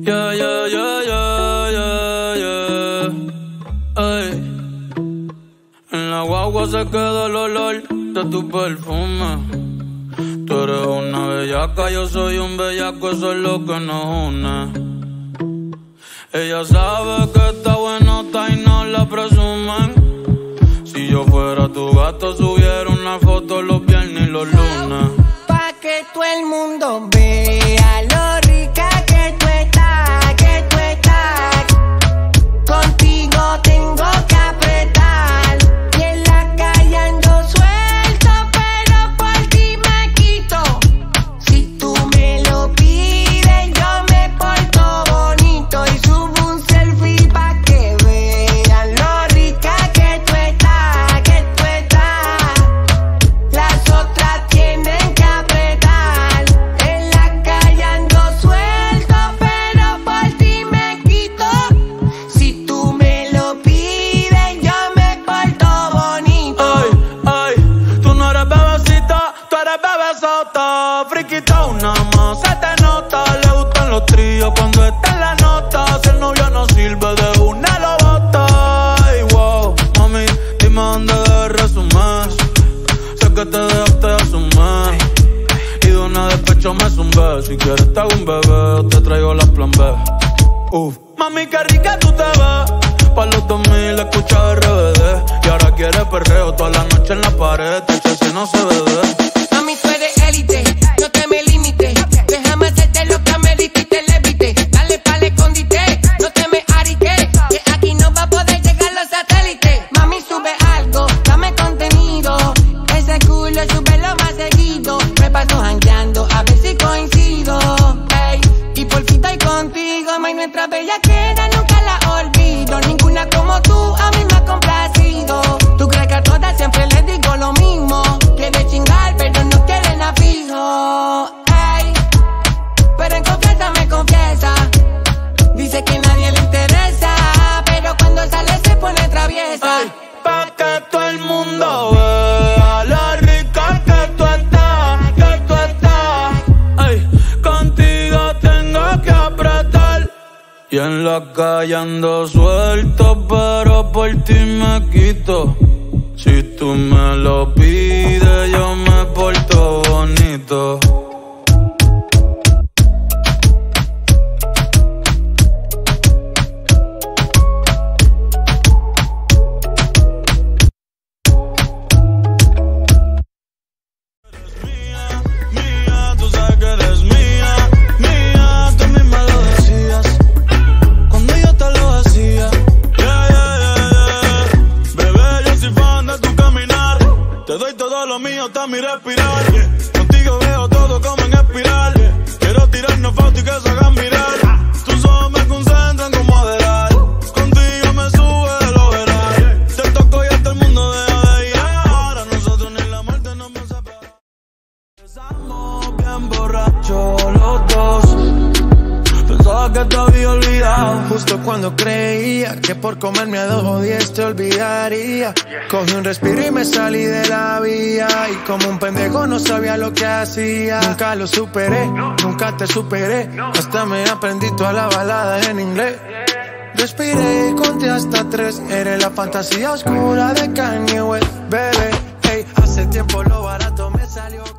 Yeah, yeah, yeah, yeah, yeah, yeah. Ay. En la guagua se queda el olor de tu perfume. Tú eres una bellaca, yo soy un bellaco, eso es lo que nos une. Ella sabe que está buenota y no la presumen. Si yo fuera tu gato, subiera una foto los viernes y los lunes. Pa' que todo el mundo vea lo rica que tú estás, que tú estás. Contigo tengo que apretar. Y en la calle ando suelto, pero por ti me quito. Si tú me lo pides, yo me porto bonito y subo un selfie pa' que vean lo rica que tú estás, que tú estás. Las otras tienen que apretar. En la calle ando suelto, pero por ti me quito. Si tú me lo pides, yo me porto bonito. Ay, ay, tú no eres bebecita, tú eres bebesota. Friquita, una más, se te nota. Le gustan los tríos cuando está en la nota. Si el novio no sirve, de una lo bota. Ay, wow, mami, dime dónde debes resumir. Sé que te dejaste de asumir. Y de una despecho me zumbé. Si quieres te hago un bebé o te traigo las plan B. Mami, qué rica tú te ves. Pa' los 2000 escucha RBD. Y ahora quieres perreo toda la noche en la pared. Si no se ve. Mami, tú eres élite, no te me limites. Déjame hacerte lo que me diste y te levite. Dale pa'l escondite, no te me ariques. Que aquí no va a poder llegar los satélites. Mami, sube algo, dame contenido. Ese culo súbelo más seguido. Me paso jangueando, a ver si coincido. Ey, y por fin estoy contigo. May, nuestra bellaquera nunca la olvido. Ninguna como tú a mí me ha complacido. Tú crees que a todas siempre les digo lo mismo. Quiere chingar, pero no quieren a fijo. Ey, pero en confianza me confiesa. Dice que nadie le interesa, pero cuando sale se pone traviesa. Ay, pa' que todo el mundo vea lo rica que tú estás, que tú estás. Ay, contigo tengo que apretar. Y en la calle ando suelto, pero por ti me quito. Si tú me lo pides, yo me porto bonito. Mía, tú sabes que eres mía, mía, tú misma lo decías cuando yo te lo hacía. Yeah, yeah, yeah, yeah. Bebé, yo soy fan de tu caminar. Te doy todo lo mío hasta mi respirar. Contigo veo todo como en espiral. Quiero tirarnos fotos y que se hagan viral. Tus ojos me concentran como adelar. Contigo me sube el overall. Te toco y hasta el mundo deja de ir. Ahora nosotros ni la muerte nos va a separar. Estamos bien borrachos los dos. Pensaba que te había olvidado. Justo cuando creía que por comerme a 2 o 10 te olvidaría. Cogí un respiro y me salí de la vía. Y como un pendejo no sabía lo que hacía. Nunca lo superé, nunca te superé. Hasta me aprendí toda la balada en inglés. Respiré y conté hasta 3. Eres la fantasía oscura de Kanye West, bebé. Hey, hace tiempo lo barato me salió.